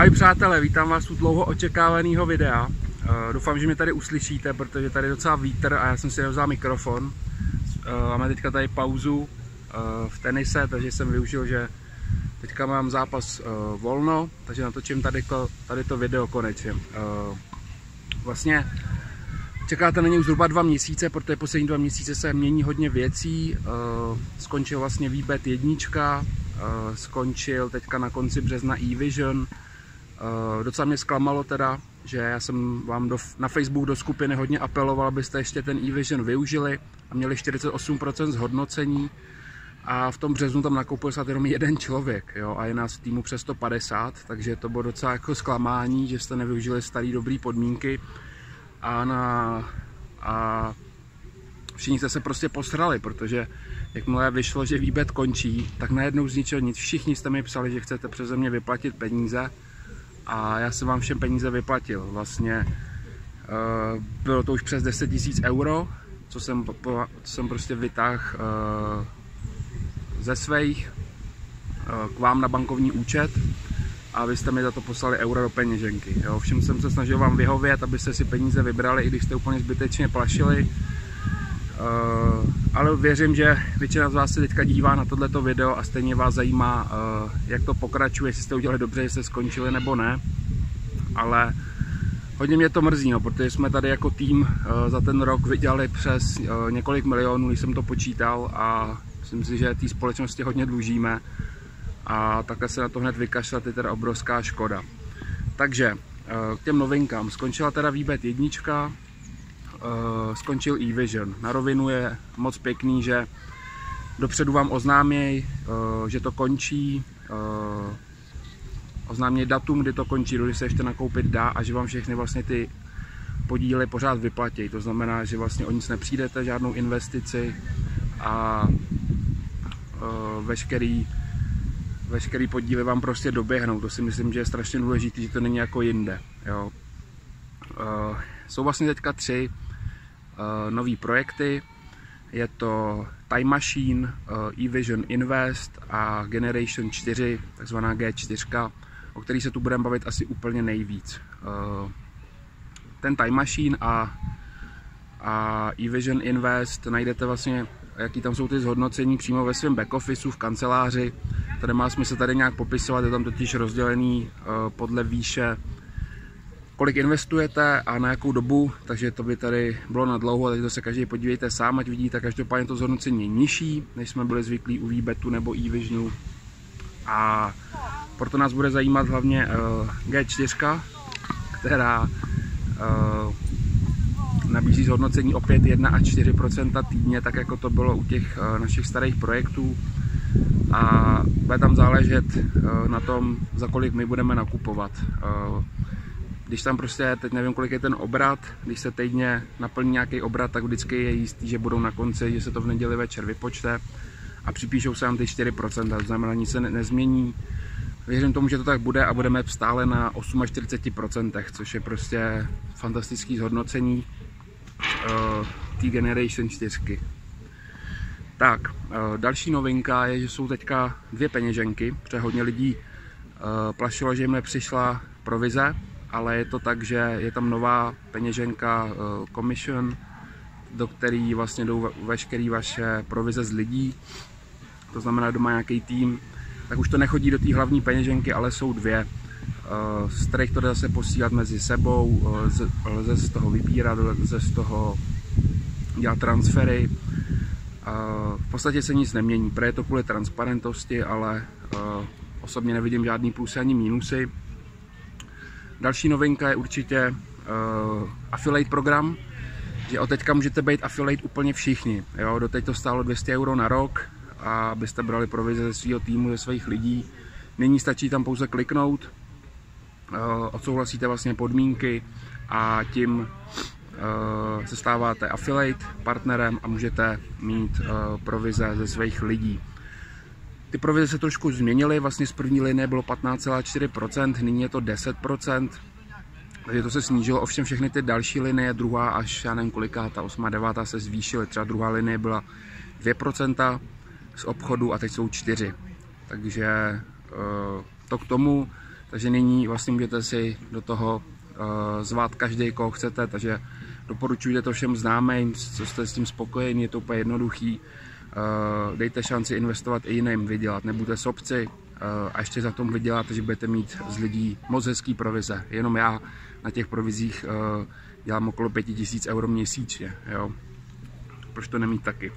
Ahoj přátelé, vítám vás u dlouho očekávaného videa. Doufám, že mě tady uslyšíte, protože tady je docela vítr a já jsem si nevzal mikrofon. Máme teďka tady pauzu v tenise, takže jsem využil, že teďka mám zápas volno, takže natočím tady to video konečně. Vlastně čekáte na něj už zhruba 2 měsíce, protože poslední 2 měsíce se mění hodně věcí. Skončil vlastně výběr 1, skončil teďka na konci března eVision. Docela mě zklamalo teda, že já jsem vám na Facebook do skupiny hodně apeloval, abyste ještě ten eVision využili a měli 48% zhodnocení. A v tom březnu tam nakoupil snad jenom 1 člověk, jo, a je nás v týmu přes 150, takže to bylo docela jako zklamání, že jste nevyužili staré dobré podmínky a všichni jste se prostě posrali, protože jakmile vyšlo, že výběr končí, tak najednou z ničeho nic, všichni jste mi psali, že chcete přeze mě vyplatit peníze a já jsem vám všem peníze vyplatil. Vlastně bylo to už přes 10 000 euro, co jsem prostě vytáhl ze svých k vám na bankovní účet a vy jste mi za to poslali euro do peněženky. Jo, všem jsem se snažil vám vyhovět, abyste si peníze vybrali, i když jste úplně zbytečně plašili. Ale věřím, že většina z vás se teďka dívá na tohleto video a stejně vás zajímá, jak to pokračuje, jestli jste udělali dobře, jestli jste skončili nebo ne. Ale hodně mě to mrzí, no, protože jsme tady jako tým za ten rok vydělali přes několik milionů, když jsem to počítal, a myslím si, že té společnosti hodně dlužíme a takhle se na to hned vykašlat je teda obrovská škoda. Takže k těm novinkám. Skončila teda výběr 1, skončil eVision. Na rovinu je moc pěkný, že dopředu vám oznáměj, že to končí, oznáměj datum, kdy to končí, kdy se ještě nakoupit dá, a že vám všechny vlastně ty podíly pořád vyplatí. To znamená, že vlastně o nic nepřijdete, žádnou investici a veškerý podíly vám prostě doběhnou. To si myslím, že je strašně důležité, že to není jako jinde. Jo. Jsou vlastně teďka 3 nový projekty. Je to Time Machine, eVision Invest a Generation 4, takzvaná G4, o který se tu budeme bavit asi úplně nejvíc. Ten Time Machine a eVision Invest najdete vlastně, jaký tam jsou ty zhodnocení, přímo ve svém back officeu v kanceláři. Tady má smysl tady nějak popisovat, je tam totiž rozdělený podle výše, kolik investujete a na jakou dobu, takže to by tady bylo na dlouho, takže to se každý podívejte sám, ať vidíte, každopádně to zhodnocení je nižší, než jsme byli zvyklí u výbetu nebo eVisionu. A proto nás bude zajímat hlavně G4, která nabízí zhodnocení opět 1 až 4% týdně, tak jako to bylo u těch našich starých projektů. A bude tam záležet na tom, za kolik my budeme nakupovat. Když tam prostě, teď nevím, kolik je ten obrat, když se týdně naplní nějaký obrat, tak vždycky je jistý, že budou na konci, že se to v neděli večer vypočte a připíšou se nám ty 4%, to znamená, nic se nezmění. Věřím tomu, že to tak bude a budeme stále na 48%, což je prostě fantastický zhodnocení té Generation 4. Tak, další novinka je, že jsou teďka 2 peněženky, protože hodně lidí plašilo, že jim nepřišla provize, ale je to tak, že je tam nová peněženka Commission, do které vlastně jdou veškeré vaše provize z lidí. To znamená, doma nějaký tým, tak už to nechodí do té hlavní peněženky, ale jsou 2, z kterých to jde zase posílat mezi sebou, lze z toho vybírat, lze z toho dělat transfery. V podstatě se nic nemění, protože je to kvůli transparentnosti, ale osobně nevidím žádný plusy ani mínusy. Další novinka je určitě affiliate program, že od teďka můžete být affiliate úplně všichni. Jo? Doteď to stálo 200 euro na rok, a abyste brali provize ze svého týmu, ze svých lidí. Nyní stačí tam pouze kliknout, odsouhlasíte vlastně podmínky a tím se stáváte affiliate partnerem a můžete mít provize ze svých lidí. Ty provize se trošku změnily, vlastně z první linie bylo 15,4%, nyní je to 10%, takže to se snížilo, ovšem všechny ty další linie, druhá až já nevím kolikátá, 8. 9. se zvýšily, třeba druhá linie byla 2% z obchodu a teď jsou 4%. Takže to k tomu, Takže nyní vlastně můžete si do toho zvát každý, koho chcete, takže doporučujte to všem známým, co jste s tím spokojení, je to úplně jednoduchý. Dejte šanci investovat i jiným, vydělat, nebuďte sobci a ještě za tom vyděláte, že budete mít z lidí moc hezký provize. Jenom já na těch provizích dělám okolo 5000 € měsíčně, jo. Proč to nemít taky?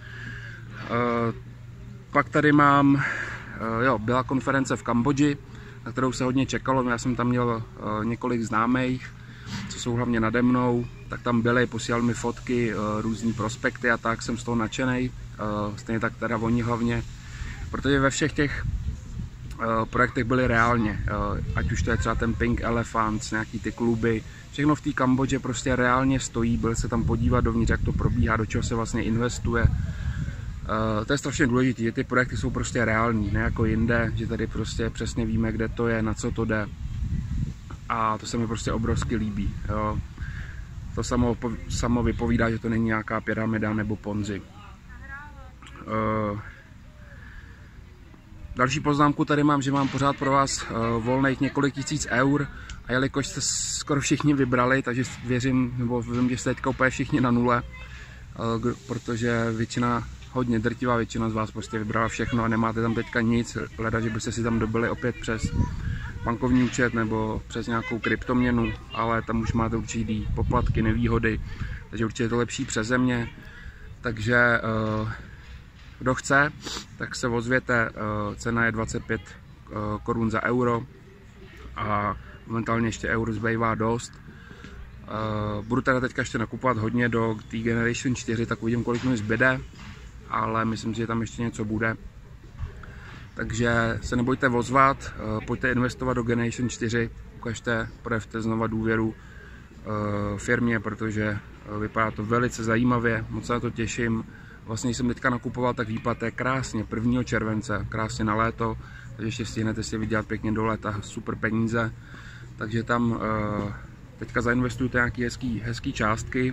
Pak tady mám, byla konference v Kambodži, na kterou se hodně čekalo. Já jsem tam měl několik známých, co jsou hlavně nade mnou, tak tam byli, posílali mi fotky, různý prospekty a tak, jsem z toho nadšenej. Stejně tak teda oni hlavně, protože ve všech těch projektech byly reálně, ať už to je třeba ten Pink Elephants, nějaký ty kluby, všechno v té Kambodži prostě reálně stojí, byl se tam podívat dovnitř, jak to probíhá, do čeho se vlastně investuje. To je strašně důležité, že ty projekty jsou prostě reální, ne jako jinde, že tady prostě přesně víme, kde to je, na co to jde. A to se mi prostě obrovsky líbí. Jo. To samo vypovídá, že to není nějaká pyramida nebo ponzi. Další poznámku tady mám, že mám pořád pro vás volných několik tisíc eur a jelikož jste skoro všichni vybrali, takže věřím, nebo vím, že jste teďka úplně všichni na nule, protože hodně drtivá většina z vás prostě vybrala všechno a nemáte tam teďka nic, leda, že byste si tam dobili opět přes bankovní účet nebo přes nějakou kryptoměnu, ale tam už máte určitý poplatky, nevýhody, takže určitě je to lepší přeze mě. Takže kdo chce, tak se ozvěte, cena je 25 korun za euro a momentálně ještě eur zbývá dost. Budu teda teďka ještě nakupovat hodně do té Generation 4, tak uvidím, kolik mi zbyde, ale myslím si, že tam ještě něco bude. Takže se nebojte ozvat, pojďte investovat do Generation 4, ukažte, projevte znova důvěru firmě, protože vypadá to velice zajímavě, moc se na to těším. Vlastně, když jsem teďka nakupoval, tak výplata je krásně 1. července, krásně na léto, takže ještě stihnete si vydělat pěkně do léta, super peníze. Takže tam teďka zainvestujte nějaké hezký částky.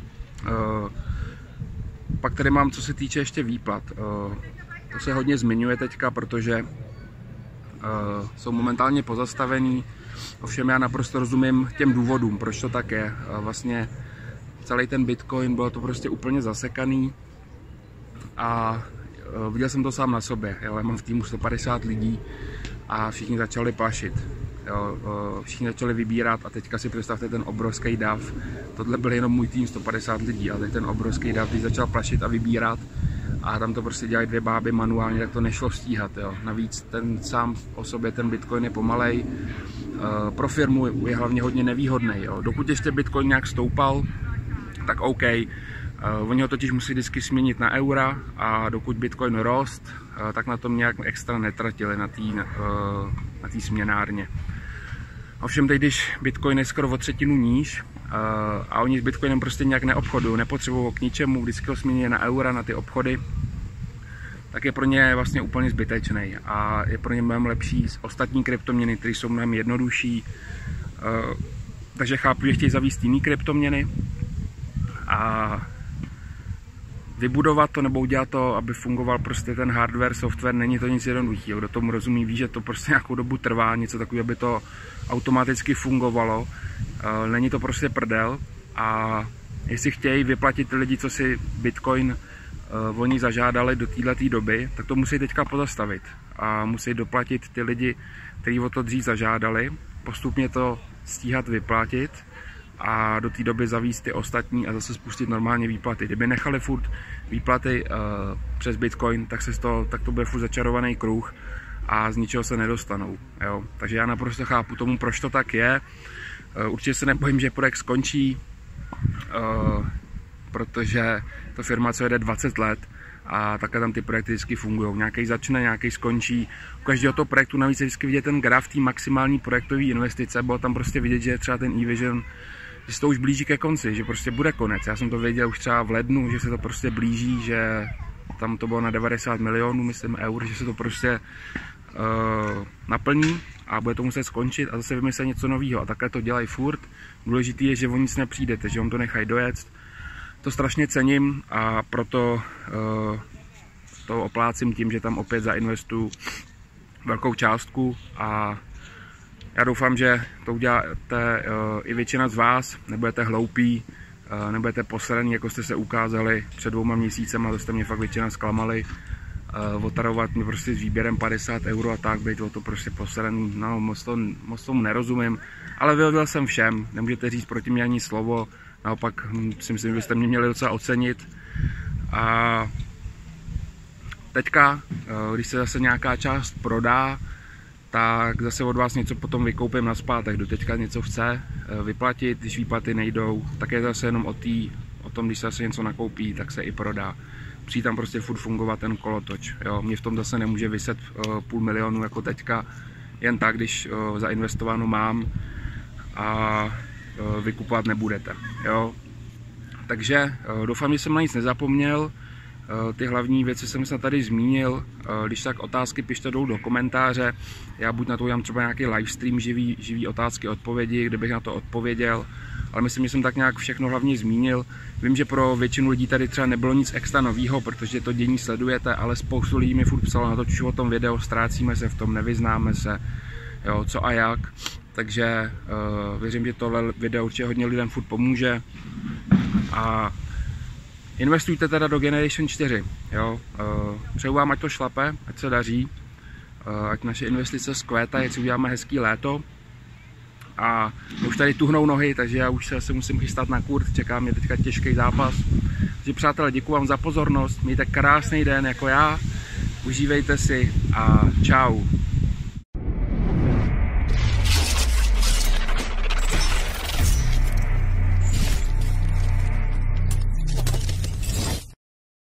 Pak tady mám, co se týče ještě výplat. To se hodně zmiňuje teďka, protože jsou momentálně pozastavený. Ovšem já naprosto rozumím těm důvodům, proč to tak je. Vlastně celý ten Bitcoin, bylo to prostě úplně zasekaný a viděl jsem to sám na sobě. Já mám v týmu 150 lidí a všichni začali plašit. Všichni začali vybírat a teďka si představte ten obrovský dav. Tohle byl jenom můj tým 150 lidí, ale teď ten obrovský dav, když začal plašit a vybírat a tam to prostě dělají 2 báby manuálně, tak to nešlo stíhat. Jo. Navíc ten sám o sobě, ten Bitcoin je pomalej, pro firmu je hlavně hodně nevýhodný. Jo. Dokud ještě Bitcoin nějak stoupal, tak OK. Oni ho totiž musí vždycky směnit na eura a dokud Bitcoin rost, tak na tom nějak extra netratili na té směnárně. Ovšem teď, když Bitcoin je skoro o 1/3 níž a oni s Bitcoinem prostě nějak neobchodují, nepotřebují ho k ničemu, vždycky ho smění na eura, na ty obchody, tak je pro ně vlastně úplně zbytečný a je pro ně mnohem lepší ostatní kryptoměny, které jsou mnohem jednodušší. Takže chápu, že chtějí zavést jiný kryptoměny a vybudovat to nebo udělat to, aby fungoval prostě ten hardware, software, není to nic jednoduchého. Kdo tomu rozumí, ví, že to prostě nějakou dobu trvá, něco takového, aby to automaticky fungovalo. Není to prostě prdel a jestli chtějí vyplatit ty lidi, co si Bitcoin oni zažádali do této doby, tak to musí teďka pozastavit a musí doplatit ty lidi, kteří o to dřív zažádali, postupně to stíhat vyplatit a do té doby zavíst ty ostatní a zase spustit normálně výplaty. Kdyby nechali furt výplaty přes Bitcoin, tak to bude furt začarovaný kruh a z ničeho se nedostanou. Jo? Takže já naprosto chápu tomu, proč to tak je. Určitě se nebojím, že projekt skončí, protože to firma, co jede 20 let a takhle tam ty projekty vždycky fungují. Nějaký začne, nějaký skončí. U každého toho projektu navíc je vždycky vidět ten graf té maximální projektové investice, bylo tam prostě vidět, že třeba ten eVision, že se to už blíží ke konci, že prostě bude konec. Já jsem to věděl už třeba v lednu, že se to prostě blíží, že tam to bylo na 90 milionů, myslím, eur, že se to prostě naplní a bude to muset skončit a zase vymyslet něco nového. A takhle to dělají furt. Důležité je, že o nic nepřijdete, že vám to nechají dojet. To strašně cením a proto to oplácím tím, že tam opět zainvestuju velkou částku a Já doufám, že to uděláte i většina z vás, nebudete hloupí, nebudete posraní, jako jste se ukázali před 2 měsícema, to jste mě fakt většina zklamali. Otarovat mě prostě s výběrem 50 € a tak, být o to prostě posraný, no moc tomu nerozumím, ale vyhověl jsem všem, nemůžete říct proti mě ani slovo, naopak si myslím, že byste mě měli docela ocenit. A teďka, když se zase nějaká část prodá, tak zase od vás něco potom vykoupím nazpátek. Kdo teďka něco chce vyplatit, když výplaty nejdou, tak je zase jenom o tom, když se zase něco nakoupí, tak se i prodá. Musí tam prostě furt fungovat ten kolotoč. Jo? Mě v tom zase nemůže vyset 500 000 jako teďka, jen tak, když zainvestováno mám a vykupovat nebudete. Jo? Takže doufám, že jsem na nic nezapomněl. Ty hlavní věci jsem se tady zmínil. Když tak otázky pište dolů do komentáře. Já buď na to udělám třeba nějaký livestream, živý otázky, odpovědi, kde bych na to odpověděl. Ale myslím, že jsem tak nějak všechno hlavně zmínil. Vím, že pro většinu lidí tady třeba nebylo nic extra novýho, protože to dění sledujete, ale spoustu lidí mi furt psalo, natočím o tom video, ztrácíme se v tom, nevyznáme se, jo, co a jak. Takže věřím, že tohle video určitě hodně lidem furt pomůže. A investujte teda do Generation 4, jo. Přeju vám, ať to šlape, ať se daří, ať naše investice zkvétají, ať si uděláme hezký léto. A už tady tuhnou nohy, takže já už se musím chystat na kurz, čeká mě teďka těžký zápas. Takže přátelé, děkuji vám za pozornost, mějte krásný den jako já, užívejte si a čau.